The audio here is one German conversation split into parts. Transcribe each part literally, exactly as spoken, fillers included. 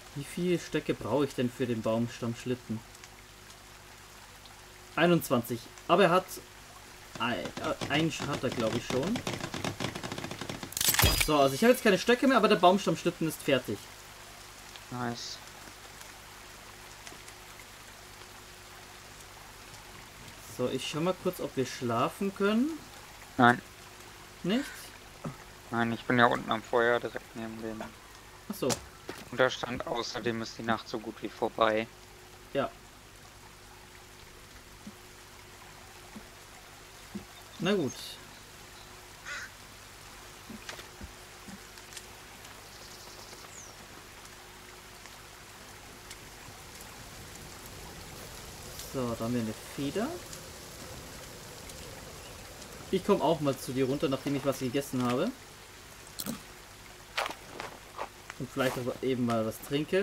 Wie viele Stöcke brauche ich denn für den Baumstammschlitten? einundzwanzig. Aber er hat... Einen hat er, glaube ich, schon. So, also ich habe jetzt keine Stöcke mehr, aber der Baumstammschlitten ist fertig. Nice. So, ich schau mal kurz, ob wir schlafen können. Nein. Nicht? Nein, ich bin ja unten am Feuer, direkt neben dem Achso. Unterstand. Außerdem ist die Nacht so gut wie vorbei. Ja. Na gut. So, da haben wir eine Feder. Ich komme auch mal zu dir runter, nachdem ich was gegessen habe. Und vielleicht auch eben mal was trinke.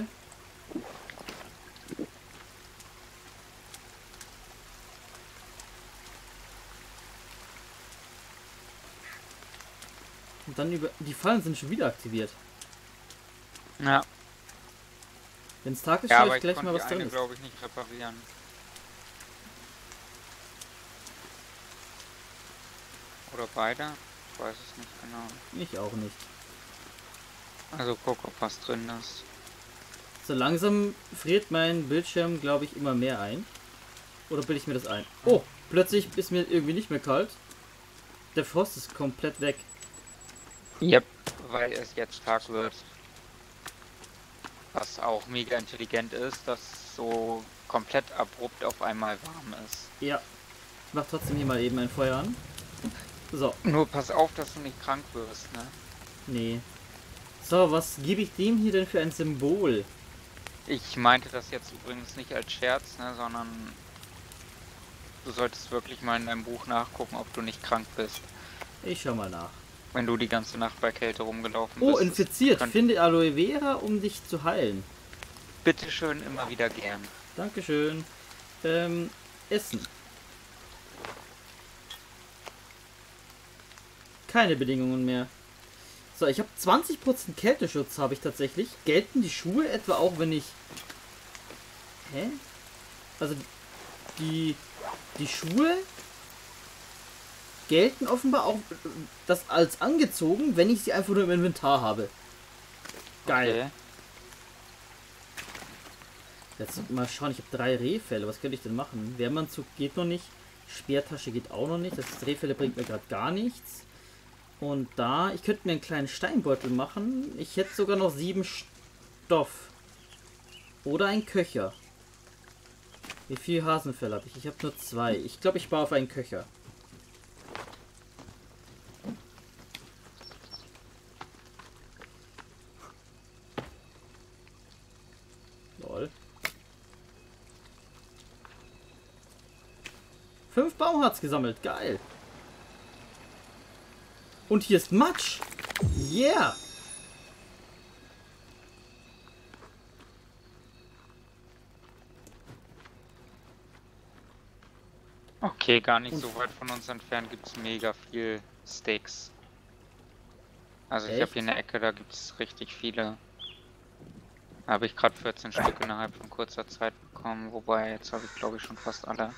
Und dann über... Die Fallen sind schon wieder aktiviert. Ja. Wenn es Tag ist, Ja, schaue aber ich ich gleich mal, konnte was die drin eine, ist. glaube ich, nicht reparieren. Oder beide? Ich weiß es nicht genau. Ich auch nicht. Also guck, ob was drin ist. So langsam friert mein Bildschirm, glaube ich, immer mehr ein. Oder bilde ich mir das ein? Oh, plötzlich ist mir irgendwie nicht mehr kalt. Der Frost ist komplett weg. Yep, weil es jetzt Tag wird. Was auch mega intelligent ist, dass so komplett abrupt auf einmal warm ist. Ja. Ich mach trotzdem hier mal eben ein Feuer an. So. Nur pass auf, dass du nicht krank wirst, ne? Nee. So, was gebe ich dem hier denn für ein Symbol? Ich meinte das jetzt übrigens nicht als Scherz, ne, sondern du solltest wirklich mal in deinem Buch nachgucken, ob du nicht krank bist. Ich schau mal nach. Wenn du die ganze Nacht bei Kälte rumgelaufen Oh, bist. infiziert. Finde Aloe Vera, um dich zu heilen. Bitteschön, immer wieder gern. Dankeschön. Ähm, Essen. Keine Bedingungen mehr. So, ich habe zwanzig Prozent Kälteschutz, habe ich tatsächlich. Gelten die Schuhe etwa auch, wenn ich... Hä? Also, die, die Schuhe gelten offenbar auch das als angezogen, wenn ich sie einfach nur im Inventar habe. Geil. Okay. Jetzt mal schauen, ich habe drei Rehfelle. Was könnte ich denn machen? Wärmanzug geht noch nicht. Speertasche geht auch noch nicht. Das Rehfelle bringt mir gerade gar nichts. Und da, ich könnte mir einen kleinen Steinbeutel machen. Ich hätte sogar noch sieben Stoff. Oder ein Köcher. Wie viel Hasenfell habe ich? Ich habe nur zwei. Ich glaube, ich baue auf einen Köcher. Lol. Fünf Baumharz gesammelt. Geil. Und hier ist Matsch. Yeah. Okay, gar nicht Und so weit von uns entfernt gibt es mega viel Steaks. Also ich Echt? habe hier eine Ecke, da gibt es richtig viele. Da habe ich gerade vierzehn Stück innerhalb von kurzer Zeit bekommen, wobei jetzt habe ich glaube ich schon fast alle.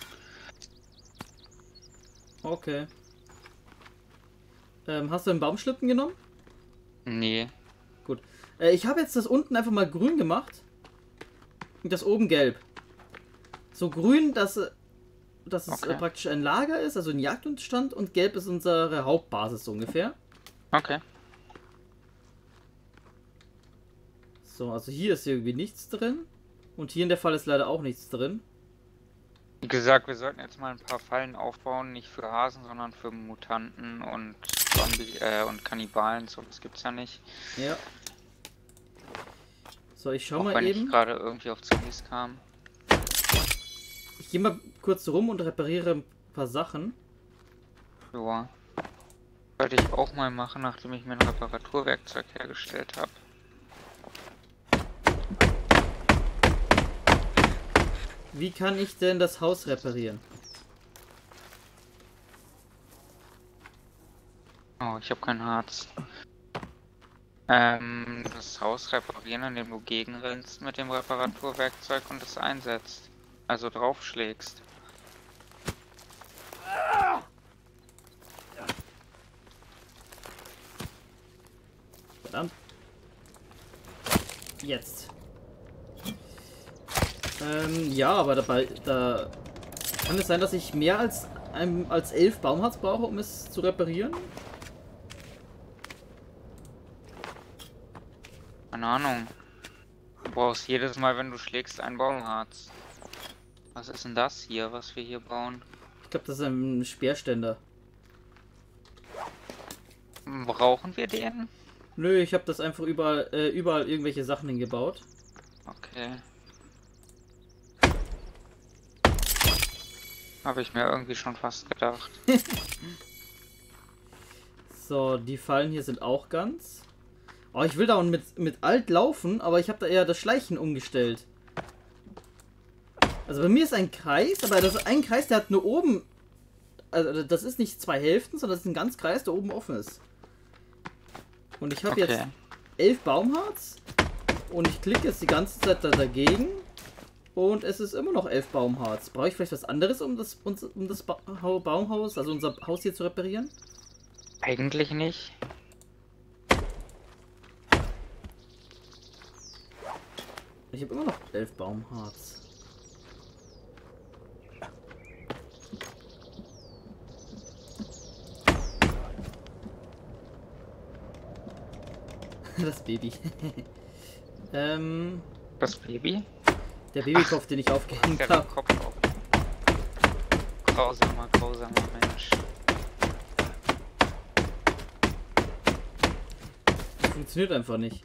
Okay. Ähm, hast du einen Baumschlitten genommen? Nee. Gut. Äh, ich habe jetzt das unten einfach mal grün gemacht. Und das oben gelb. So grün, dass, äh, dass es Okay. äh, praktisch ein Lager ist, also ein Jagdstand. Und gelb ist unsere Hauptbasis so ungefähr. Okay. So, also hier ist irgendwie nichts drin. Und hier in der Fall ist leider auch nichts drin. Wie gesagt, wir sollten jetzt mal ein paar Fallen aufbauen, nicht für Hasen, sondern für Mutanten und Zombie äh, und Kannibalen, so das gibt's ja nicht. Ja. So, ich schau Auch mal wenn eben. ich gerade irgendwie auf Zombies kam. Ich gehe mal kurz rum und repariere ein paar Sachen. Ja. Sollte ich auch mal machen, nachdem ich mir ein Reparaturwerkzeug hergestellt habe. Wie kann ich denn das Haus reparieren? Oh, ich habe kein Harz. Ähm, das Haus reparieren, indem du gegenrennst mit dem Reparaturwerkzeug und es einsetzt. Also draufschlägst. Verdammt. Jetzt. Ähm, ja, aber dabei, da kann es sein, dass ich mehr als, ein, als elf Baumharz brauche, um es zu reparieren? Keine Ahnung. Du brauchst jedes Mal, wenn du schlägst, ein Baumharz. Was ist denn das hier, was wir hier bauen? Ich glaube, das ist ein Speerständer. Brauchen wir den? Nö, ich habe das einfach überall, äh, überall irgendwelche Sachen hingebaut. Okay. Habe ich mir irgendwie schon fast gedacht. So, die Fallen hier sind auch ganz. Oh, ich will da mit, mit Alt laufen, aber ich habe da eher das Schleichen umgestellt. Also bei mir ist ein Kreis, aber das ist ein Kreis, der hat nur oben... Also das ist nicht zwei Hälften, sondern das ist ein ganz Kreis, der oben offen ist. Und ich habe Okay. jetzt elf Baumharz und ich klicke jetzt die ganze Zeit da dagegen und es ist immer noch elf Baumharz. Brauche ich vielleicht was anderes, um das, um das ba Baumhaus, also unser Haus hier zu reparieren? Eigentlich nicht. Ich habe immer noch elf Baumharz. Das Baby. ähm, Das Baby? der Babykopf, den ich aufgehängt Der habe. Kopf auf. Grausamer, grausamer Mensch. Funktioniert einfach nicht.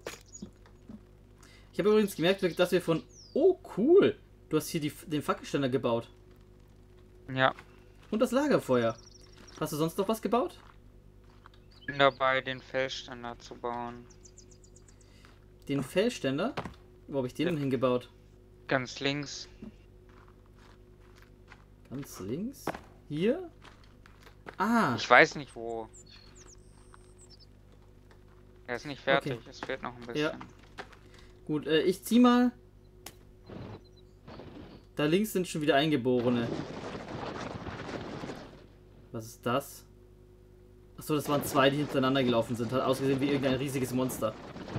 Ich habe übrigens gemerkt, dass wir von... Oh, cool! Du hast hier die, den Fackelständer gebaut. Ja. Und das Lagerfeuer. Hast du sonst noch was gebaut? Bin dabei, den Felsständer zu bauen. Den Fellständer? Wo habe ich den denn hingebaut? Ganz links. Ganz links? Hier? Ah! Ich weiß nicht wo. Er ist nicht fertig, Okay. es fehlt noch ein bisschen. Ja. Gut, äh, ich zieh mal. Da links sind schon wieder Eingeborene. Was ist das? Achso, das waren zwei, die hintereinander gelaufen sind. Hat ausgesehen wie irgendein riesiges Monster.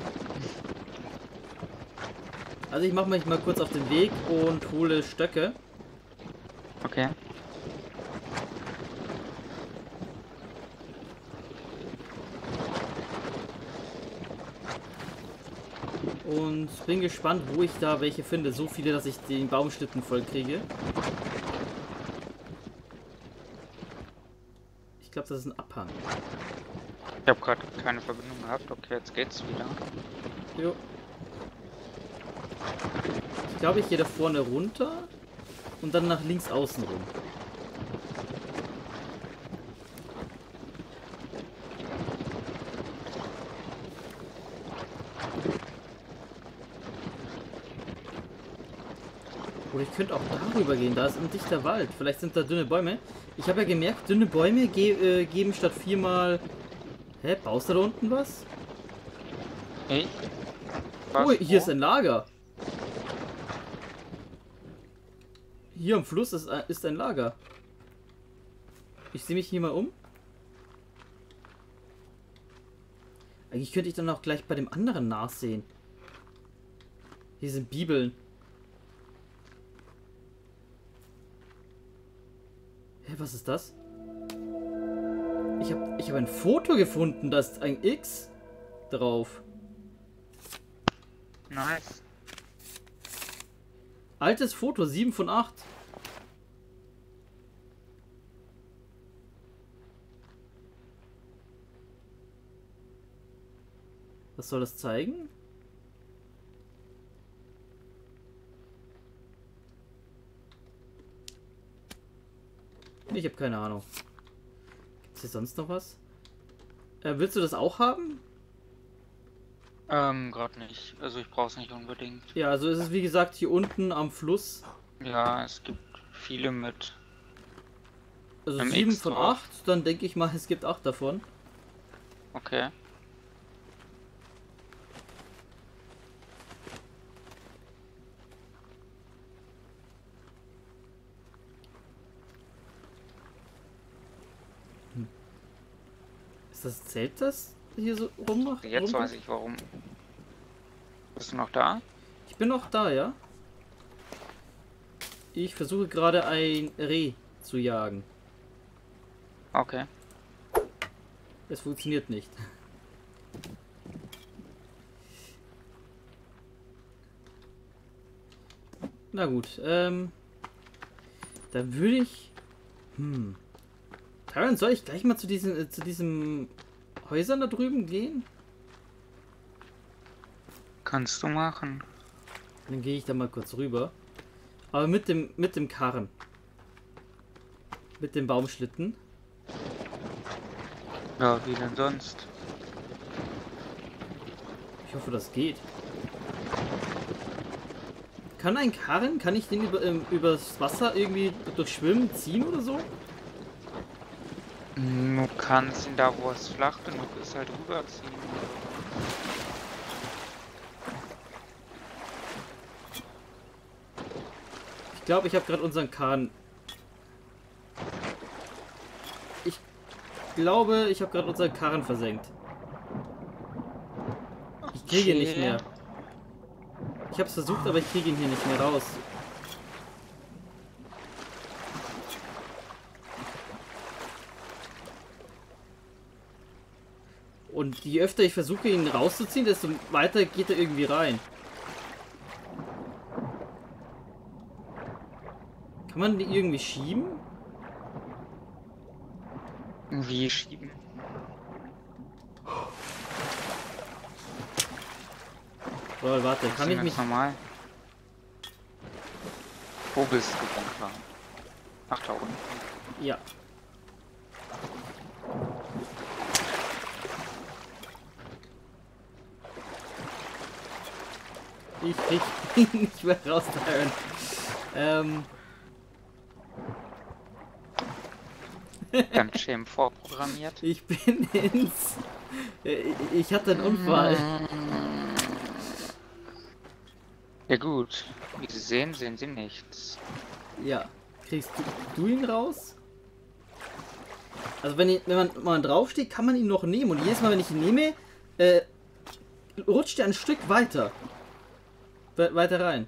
Also ich mache mich mal kurz auf den Weg und hole Stöcke. Okay. Und bin gespannt, wo ich da welche finde. So viele, dass ich den Baumschlitten voll kriege. Ich glaube, das ist ein Abhang. Ich habe gerade keine Verbindung gehabt. Okay, jetzt geht's wieder. Jo. Ich glaube, ich gehe da vorne runter und dann nach links außen rum. Oder ich könnte auch darüber gehen, da ist ein dichter Wald. Vielleicht sind da dünne Bäume. Ich habe ja gemerkt, dünne Bäume ge äh, geben statt viermal... Hä, baust du da unten was? Ich? Oh, Was? hier Wo? ist ein Lager. Hier am Fluss ist, ein- ist ein Lager. Ich sehe mich hier mal um. Eigentlich könnte ich dann auch gleich bei dem anderen nachsehen. Hier sind Bibeln. Hä, was ist das? Ich habe ich hab ein Foto gefunden, da ist ein X drauf. Nice. Altes Foto, sieben von acht. Was soll das zeigen? Ich habe keine Ahnung. Gibt es hier sonst noch was? Äh, willst du das auch haben? Ähm, gerade nicht. Also ich brauche es nicht unbedingt. Ja, also es ist wie gesagt hier unten am Fluss. Ja, es gibt viele mit. Also Im sieben X von drauf. acht, dann denke ich mal, es gibt acht davon. Okay. Ist das Zelt, das hier so rummacht? Jetzt rummacht? weiß ich warum. Bist du noch da? Ich bin noch da, ja. Ich versuche gerade ein Reh zu jagen. Okay. Es funktioniert nicht. Na gut, ähm... dann würde ich... Hm... Tyron, soll ich gleich mal zu diesen, äh, zu diesem Häusern da drüben gehen? Kannst du machen. Dann gehe ich da mal kurz rüber. Aber mit dem, mit dem Karren. Mit dem Baumschlitten. Ja, wie denn sonst? Ich hoffe, das geht. Kann ein Karren, kann ich den über, ähm, übers Wasser irgendwie durch Schwimmen ziehen oder so? Du kannst ihn da, wo es flach genug ist, halt rüberziehen. Ich glaube, ich habe gerade unseren Karren... Ich glaube, ich habe gerade unseren Karren versenkt. Ich kriege ihn nicht mehr. Ich habe es versucht, aber ich kriege ihn hier nicht mehr raus. Und je öfter ich versuche, ihn rauszuziehen, desto weiter geht er irgendwie rein. Kann man die irgendwie schieben? Wie schieben? Oh, warte, kann ich mich... Normal. Wo bist du denn gerade? Ach, da unten. Ja. Ich krieg ihn nicht mehr raus, Tyron. Ähm... Ganz schön vorprogrammiert. Ich bin ins... Ich hatte einen Unfall. Ja gut, wie Sie sehen, sehen Sie nichts. Ja. Kriegst du, du ihn raus? Also wenn, ich, wenn man mal draufsteht, kann man ihn noch nehmen. Und jedes Mal, wenn ich ihn nehme, äh, rutscht er ein Stück weiter. We weiter rein.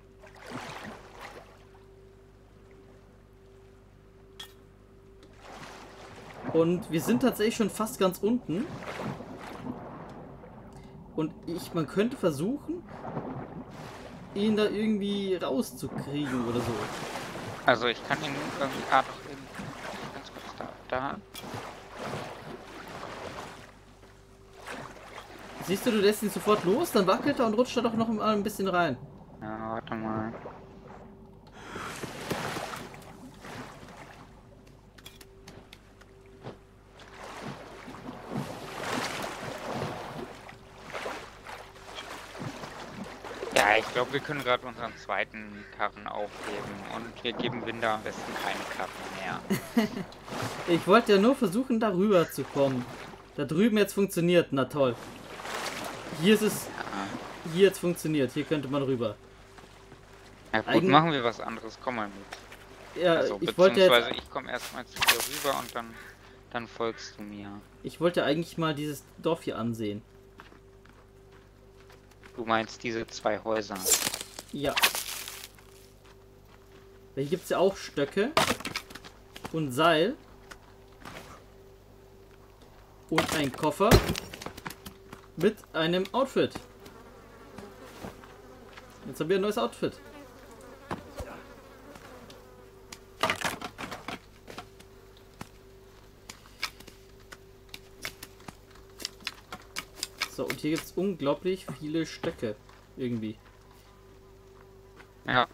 Und wir sind tatsächlich schon fast ganz unten. Und ich, man könnte versuchen, ihn da irgendwie rauszukriegen oder so. Also ich kann ihn irgendwie ah, doch eben ganz kurz da. Da. Siehst du, du lässt ihn sofort los, dann wackelt er und rutscht er doch noch mal ein bisschen rein. Ja, warte mal. Ja, ich glaube, wir können gerade unseren zweiten Karren aufgeben und wir geben Winder am besten keine Karren mehr. Ich wollte ja nur versuchen, da rüber zu kommen. Da drüben jetzt funktioniert, na toll. Hier ist es, Ja. hier jetzt funktioniert, hier könnte man rüber. Ja gut, Eigen- machen wir was anderes, komm mal mit. Ja, Also, ich wollte beziehungsweise jetzt, ich komme erstmal zu dir rüber und dann, dann folgst du mir. ich wollte eigentlich mal dieses Dorf hier ansehen. Du meinst diese zwei Häuser. Ja. Hier gibt es ja auch Stöcke und Seil und ein Koffer mit einem Outfit. Jetzt haben wir ein neues Outfit. So, und hier gibt es unglaublich viele Stöcke. Irgendwie. Ja.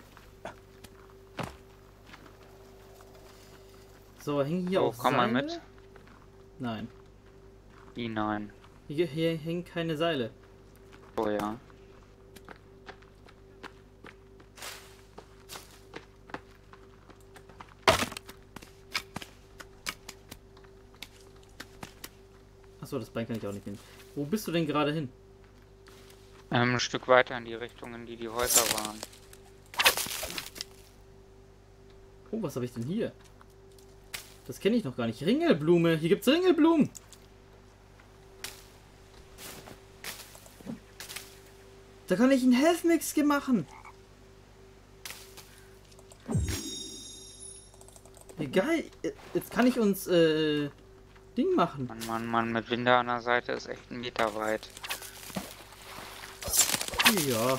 So, hängen hier So, auch komm mal Seile? mit. Nein. Wie nein. Hier, hier hängen keine Seile. Oh ja. Achso, das Bein kann ich auch nicht nehmen. Wo bist du denn gerade hin? Ähm, ein Stück weiter in die Richtung, in die die Häuser waren. Oh, was habe ich denn hier? Das kenne ich noch gar nicht. Ringelblume. Hier gibt's Ringelblumen. Da kann ich einen Health Mix machen. Wie geil. Jetzt kann ich uns äh, Ding machen. Mann, Mann, Mann, mit Winde an der Seite ist echt ein Meter weit. Ja.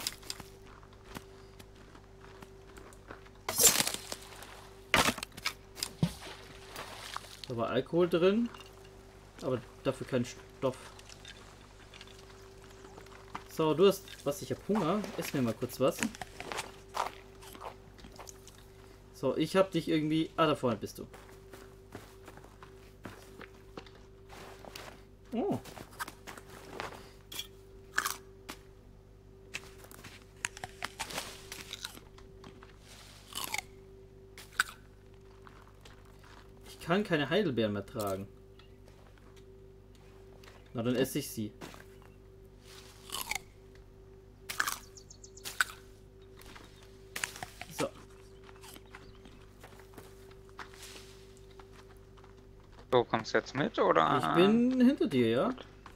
Da war Alkohol drin, aber dafür kein Stoff. So, du hast was, ich hab Hunger. Ess mir mal kurz was. So, ich hab dich irgendwie... Ah, da vorne bist du. Oh. Ich kann keine Heidelbeeren mehr tragen. Na, dann esse ich sie. So. So, kommst du jetzt mit, oder? Ich bin hinter dir, ja?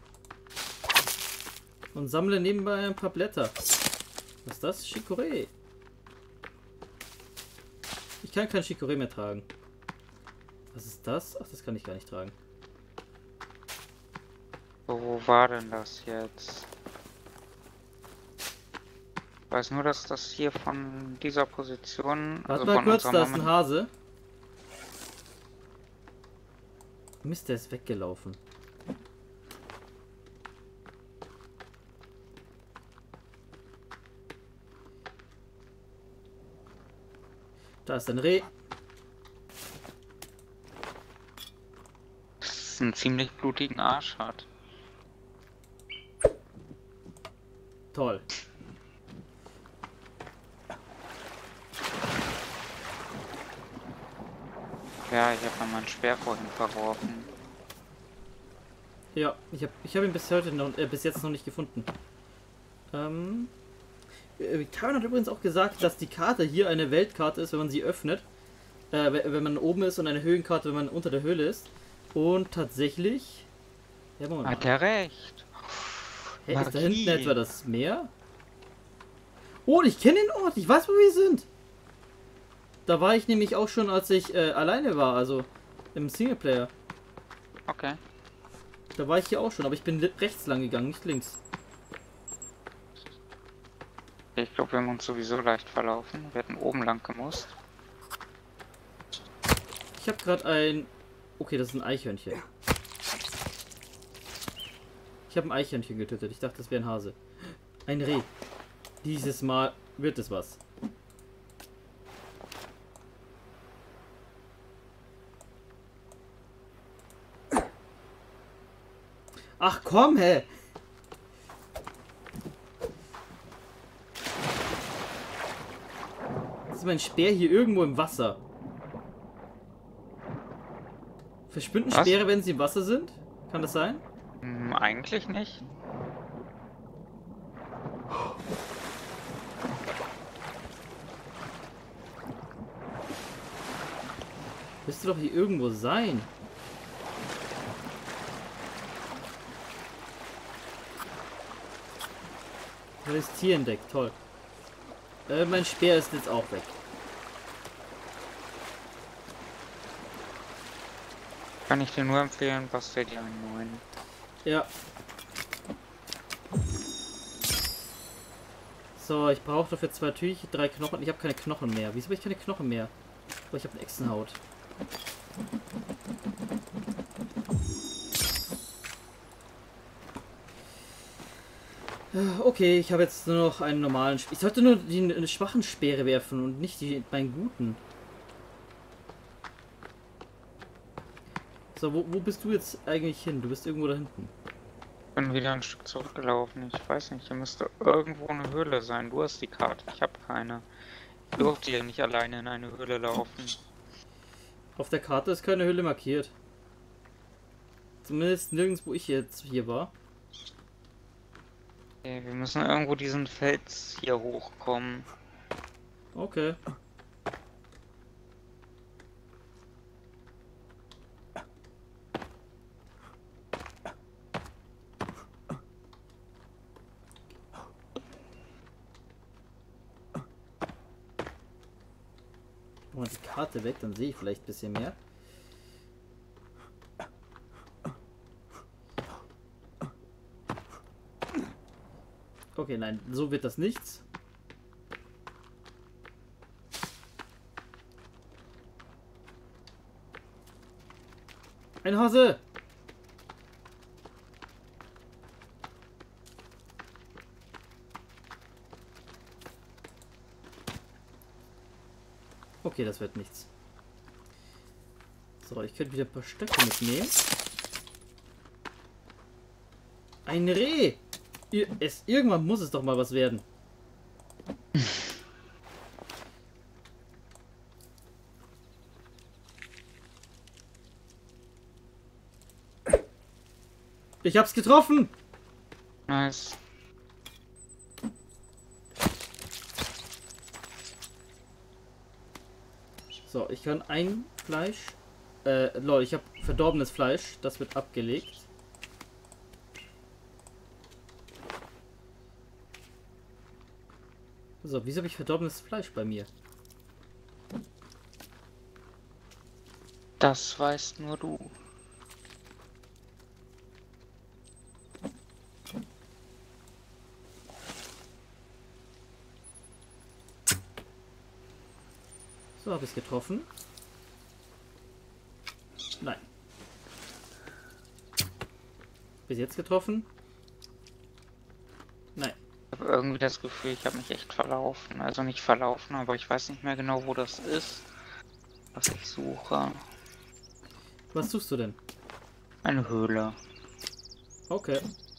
Und sammle nebenbei ein paar Blätter. Was ist das? Chicorée. Ich kann kein Chicorée mehr tragen. Was ist das? Ach, das kann ich gar nicht tragen. Wo war denn das jetzt? Ich weiß nur, dass das hier von dieser Position... Warte also mal von kurz, unserer da ist ein Moment- Hase. Mist, der ist weggelaufen. Da ist ein Reh. das einen ziemlich blutigen Arsch hat. Toll. Ja, ich habe mal meinen Speer vorhin verworfen. Ja, ich habe ich hab ihn bis heute noch, äh, bis jetzt noch nicht gefunden. Ähm, äh, Karin hat übrigens auch gesagt, dass die Karte hier eine Weltkarte ist, wenn man sie öffnet. Äh, we- wenn man oben ist, und eine Höhenkarte, wenn man unter der Höhle ist. Und tatsächlich... Ja, Moment Hat mal. er recht. Hä, ist da Magie. hinten etwa das Meer? Oh, ich kenne den Ort. Ich weiß, wo wir sind. Da war ich nämlich auch schon, als ich äh, alleine war, also im Singleplayer. Okay. Da war ich hier auch schon, aber ich bin li- rechts lang gegangen, nicht links. Ich glaube, wir haben uns sowieso leicht verlaufen. Wir hätten oben lang gemusst. Ich habe gerade ein... Okay, das ist ein Eichhörnchen. Ich habe ein Eichhörnchen getötet. Ich dachte, das wäre ein Hase. Ein Reh. Dieses Mal wird es was. Ach komm, hä! Ist mein Speer hier irgendwo im Wasser? Verschwinden Was? Speere, wenn sie im Wasser sind? Kann das sein? Hm, eigentlich nicht. Müsste doch hier irgendwo sein. Du hast Tier entdeckt, toll. Äh, mein Speer ist jetzt auch weg. Kann ich dir nur empfehlen, bastel dir einen neuen. Ja. So, ich brauche dafür zwei Tücher, drei Knochen. Ich habe keine Knochen mehr. Wieso habe ich keine Knochen mehr? Oh, ich habe eine Echsenhaut. Okay, ich habe jetzt nur noch einen normalen Speer. Ich sollte nur die eine schwachen Speere werfen und nicht die meinen guten. So, wo, wo bist du jetzt eigentlich hin? Du bist irgendwo da hinten. Ich bin wieder ein Stück zurückgelaufen. Ich weiß nicht, hier müsste irgendwo eine Höhle sein. Du hast die Karte, ich habe keine. Ich durfte hier nicht alleine in eine Höhle laufen. Auf der Karte ist keine Höhle markiert. Zumindest nirgends, wo ich jetzt hier war. Okay, wir müssen irgendwo diesen Fels hier hochkommen. Okay. Machen wir die Karte weg, dann sehe ich vielleicht ein bisschen mehr. Okay, nein, so wird das nichts. Ein Hase! Okay, das wird nichts. So, ich könnte wieder ein paar Stöcke mitnehmen. Ein Reh! Ir es, irgendwann muss es doch mal was werden. Ich hab's getroffen! Nice. So, ich kann ein Fleisch... Äh, lol, ich habe verdorbenes Fleisch. Das wird abgelegt. So, wieso habe ich verdorbenes Fleisch bei mir? Das weißt nur du. So, habe ich es getroffen. Nein. Bis jetzt getroffen? Nein. Ich habe irgendwie das Gefühl, ich habe mich echt verlaufen. Also nicht verlaufen, aber ich weiß nicht mehr genau, wo das ist, was ich suche. Was suchst du denn? Eine Höhle. Okay.